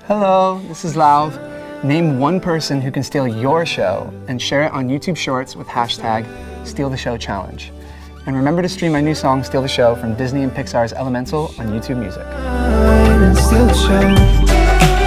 Hello, this is Lauv. Name one person who can steal your show and share it on YouTube Shorts with hashtag #StealTheShowChallenge. And remember to stream my new song, Steal the Show, from Disney and Pixar's Elemental on YouTube Music.